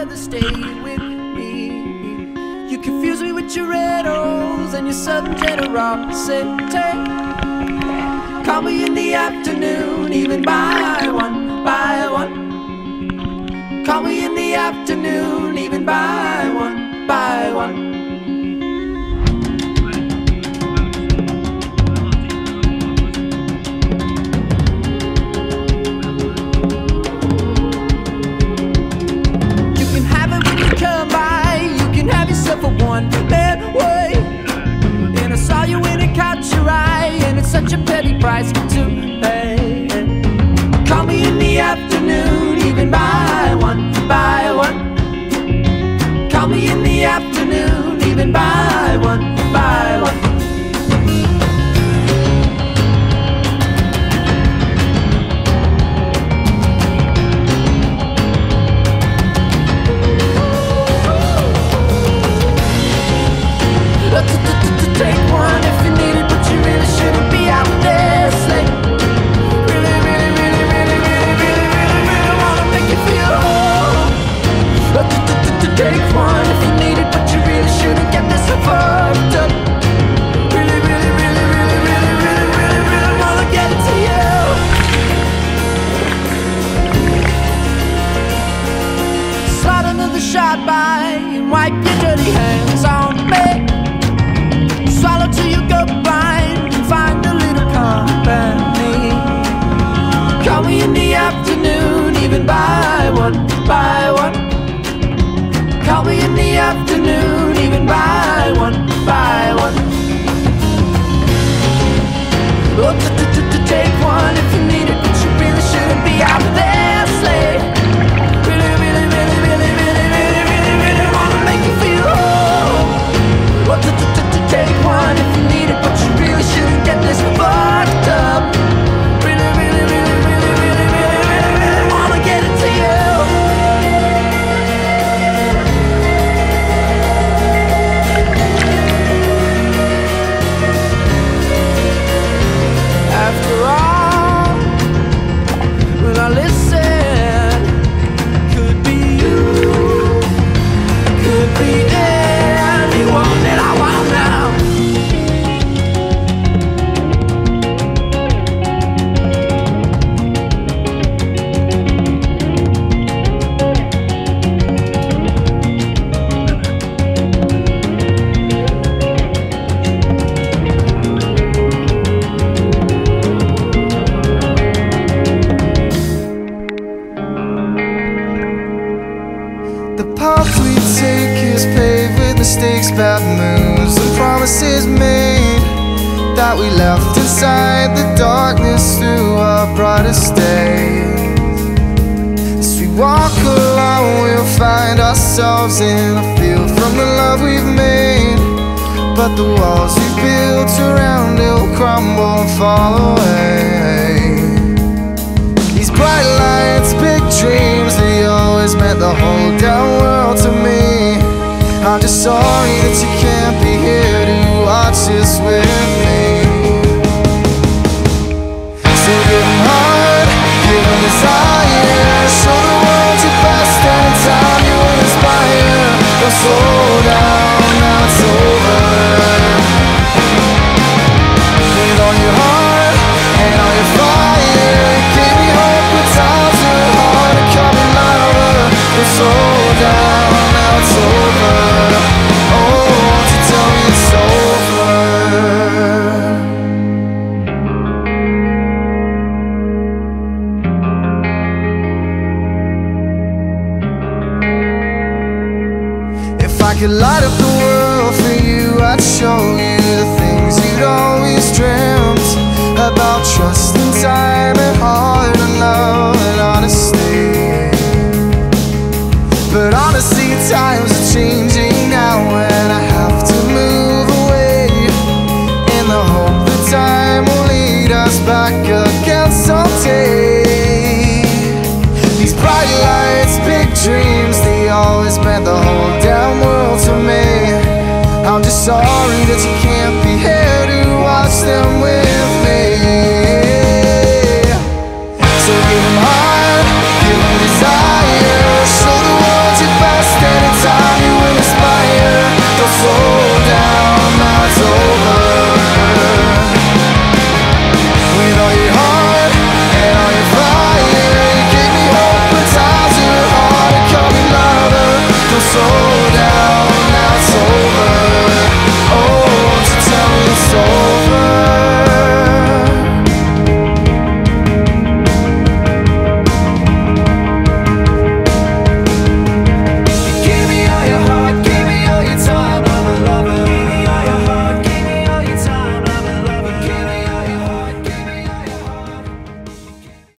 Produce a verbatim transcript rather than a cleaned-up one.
rather stay with me. You confuse me with your riddles and your sudden generosity. Call me in the afternoon, even by one, by one. Call me in the afternoon, even by one, by one. For one man way, and I saw you when it caught your eye, and it's such a petty price to pay. Call me in the afternoon, even by one, by one. Call me in the afternoon, even by one, by one. Take one if you need it, but you really shouldn't be out there late. Really, really, really, really, really, really, really, really wanna make you feel whole. Take one if you need it, but you really shouldn't get this so fucked up. Really, really, really, really, really, really, really, really wanna get it to you. Slide another shot by and wipe your dirty hands on me. Swallow till you go blind and find a little company. Call me in the afternoon, even by one, by one. Call me in the afternoon, even by one, by one. Oh, take one if you need it, but you really shouldn't be out there late. Really, really, really, really, really, really, really, really wanna make you feel whole. Oh, take one if you need it, but you really shouldn't get this fucked up. Really, really, really, really, really, really, really, really wanna get it to you. After all, when I listen, could be you, could be anyone that I want now. The path we take is paved with mistakes, bad moves, and promises made that we left inside the darkness through our brightest days. As we walk along, we'll find ourselves in a field from the love we've made, but the walls we built around it will crumble and fall away. These bright lights, big dreams, they always meant the whole damn world to me. I'm just sorry that you can't be here to watch this with me. So give 'em heart, give 'em desire, show the world your best, and in time you will inspire. Don't slow down, now it's over. With all your heart and all your fire, give me hope when times are hard and coming louder. Don't slow down, now it's over. Oh, won't you tell me it's over? If I could light up the world for you, I'd show you the things you'd always dreamt about: trust and time and heart and love and honesty. But honestly, times are changing now, and I have to move away in the hope that time will lead us back again someday. These bright lights, big dreams, they always meant the whole damn world to me. I'm just sorry that you can't be here to watch them with